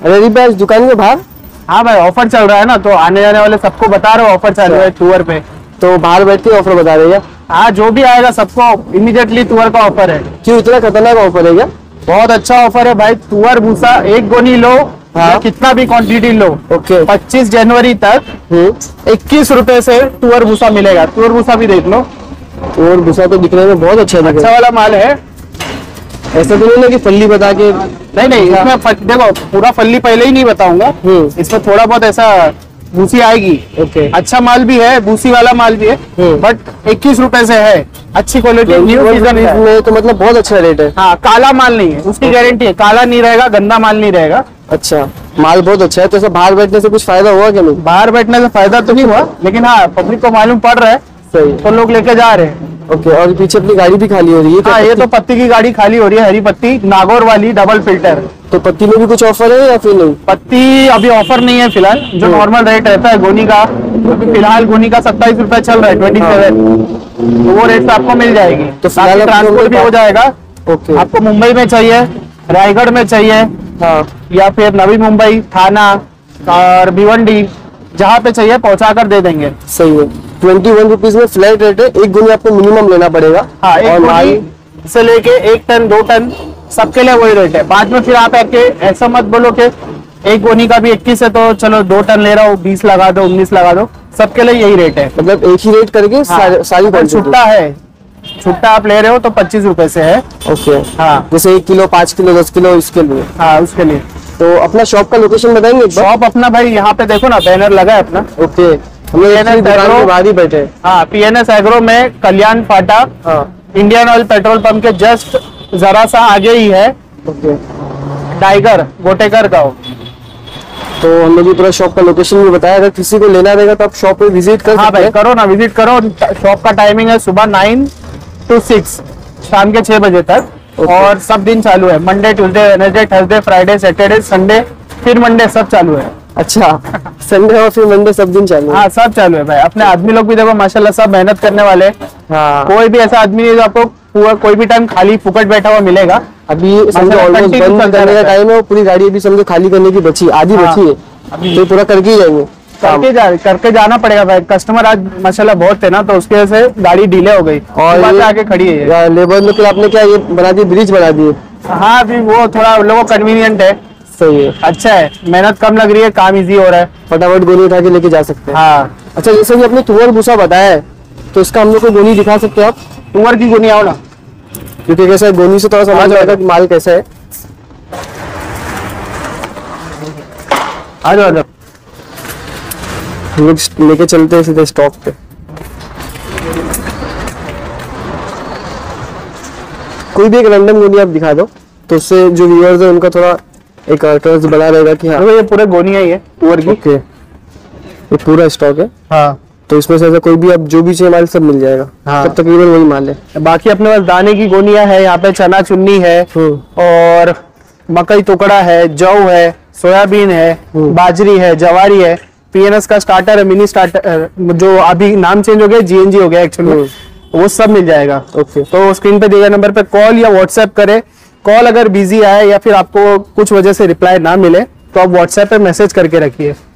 Ready batch दुकान के बाहर। हाँ भाई ऑफर चल रहा है ना, तो आने जाने वाले सबको बता रहे हो ऑफर चालू है टूर पे। तो बाहर बैठ के ऑफर बता रहे हैं? हाँ जो भी आएगा सबको इमीडिएटली टूर का ऑफर है। क्यों इतना खतरनाक ऑफर है क्या? बहुत अच्छा ऑफर है भाई। तुअर भूसा एक गोनी लो, हाँ? कितना भी क्वांटिटी लो, ओके 25 जनवरी तक 21 रुपए से तुअर भूसा मिलेगा। तुअर भूसा भी देख लो। तुअर भूसा तो दिखने में बहुत अच्छा वाला माल है। ऐसा तो नहीं ना कि फल्ली बता के? नहीं इसमें देखो पूरा फल्ली पहले ही नहीं बताऊंगा, इसमें थोड़ा बहुत ऐसा भूसी आएगी। ओके अच्छा माल भी है, भूसी वाला माल भी है, बट 21 रुपए से है। अच्छी क्वालिटी न्यू सीजन में, तो मतलब बहुत अच्छा रेट है। हाँ काला माल नहीं है, उसकी गारंटी है, काला नहीं रहेगा, गंदा माल नहीं रहेगा। अच्छा माल बहुत अच्छा है। तो ऐसा बाहर बैठने से कुछ फायदा हुआ क्या? नहीं बाहर बैठने से फायदा तो नहीं हुआ, लेकिन हाँ पब्लिक को मालूम पड़ रहा है, सही तो लोग लेके जा रहे हैं। ओके और पीछे अपनी गाड़ी भी खाली हो रही है? हाँ ये तो पत्ती की गाड़ी खाली हो रही है, हरी पत्ती नागौर वाली डबल फिल्टर। तो पत्ती में भी कुछ ऑफर है या फिर नहीं? पत्ती अभी ऑफर नहीं है फिलहाल, जो नॉर्मल रेट रहता है गोनी का। अभी फिलहाल गोनी का 27 रुपए चल रहा है 27, तो वो रेट पे आपको मिल जाएगी। तो फिलहाल ट्रांसपोर्ट भी हो जाएगा। ओके आपको मुंबई में चाहिए, रायगढ़ में चाहिए, हाँ या फिर नवी मुंबई, थाना और भिवंडी, जहाँ पे चाहिए पहुंचा कर दे देंगे। सही है। 21 रुपीज में फ्लैट रेट है। एक गोनी आपको मिनिमम लेना पड़ेगा। हाँ एक गोनी से लेके 1 टन 2 टन सबके लिए वही रेट है। बाद में फिर आप ऐसा मत बोलो कि एक गोनी का भी 21 है तो चलो 2 टन ले रहा हूँ 20 लगा दो 19 लगा दो, सबके लिए यही रेट है। मतलब एक ही रेट करके सारी छुट्टा है, छुट्टा आप ले रहे हो तो 25 रुपए से है। ओके हाँ जैसे 1 किलो 5 किलो 10 किलो इसके लिए। हाँ उसके लिए। तो अपना शॉप का लोकेशन बताएंगे? शॉप अपना भाई यहाँ पे देखो ना, बैनर लगा है अपना। ओके हम लोग दुकान के बाहर ही बैठे हैं। हाँ PNS एग्रो में कल्याण फाटा, हाँ इंडियन ऑयल पेट्रोल पंप के जस्ट जरा सा आगे ही है। ओके टाइगर गोटेकर गाँव। तो हम लोग पूरा शॉप का लोकेशन भी बताया। अगर किसी को लेना रहेगा तो आप शॉप पे विजिट कर हाँ सकते हैं। भाई करो ना, विजिट करो। शॉप का टाइमिंग है सुबह 9 to 6, शाम के 6 बजे तक। और सब दिन चालू है, Monday Tuesday Wednesday Thursday Friday Saturday Sunday फिर मंडे सब चालू है। अच्छा संडे और फिर मंडे सब दिन चालू है? हाँ सब चालू है भाई। अपने आदमी लोग भी देखो माशाल्लाह सब मेहनत करने वाले। हाँ कोई भी ऐसा आदमी नहीं जो आपको कोई भी टाइम खाली फुकट बैठा हुआ मिलेगा। अभी समझो ऑलमोस्ट बंद करने का टाइम है, पूरी गाड़ी अभी समझो खाली करने की बची, आधी बची है, तो पूरा करके ही जाएंगे। करके जाना पड़ेगा भाई। कस्टमर आज माशाल्लाह बहुत थे ना, तो उसकी वजह से गाड़ी डिले हो गई और आगे खड़ी है। लेबर लोग आपने क्या ये बना दी, ब्रिज बना दिए? हाँ अभी वो थोड़ा लोगों को कन्वीनियंट है। सही है, अच्छा है, मेहनत कम लग रही है, काम इजी हो रहा है, फटाफट गोनी उठा के लेके जा सकते हैं। हाँ अच्छा जैसे कि आपने तुअर भूसा बताया है, तो इसका हम लोग को गोनी दिखा सकते हैं आप? तुअर की गोनी आओ ना, क्योंकि कैसा है गोनी से थोड़ा समझ आएगा कि माल कैसा है। आ जाओ लोग लेके चलते हैं सीधे स्टॉक पे। कोई भी एक रैंडम गोनी आप दिखा दो, तो उससे जो व्यूअर्स है उनका थोड़ा एक ट्रस्ट बना रहेगा कि हाँ ये पूरे गोनी है ये तुअर की। ओके ये पूरा स्टॉक है। हाँ तो इसमें से ऐसा कोई भी अब जो भी चाहिए माल सब मिल जाएगा। हाँ सब तकरीबन वही माल है। बाकी अपने पास दाने की गोनियां है, यहाँ पे चना चुन्नी है और मकई टुकड़ा है, जौ है, सोयाबीन है, बाजरी है, जवारी है। PNS का स्टार्टर है, मिनी स्टार्टर जो अभी नाम चेंज हो गया GNG हो गया एक्चुअली, वो सब मिल जाएगा। ओके तो स्क्रीन पे दिए गए नंबर पे कॉल या व्हाट्सएप करें। कॉल अगर बिजी आए या फिर आपको कुछ वजह से रिप्लाई ना मिले तो आप व्हाट्सएप पे मैसेज करके रखिए।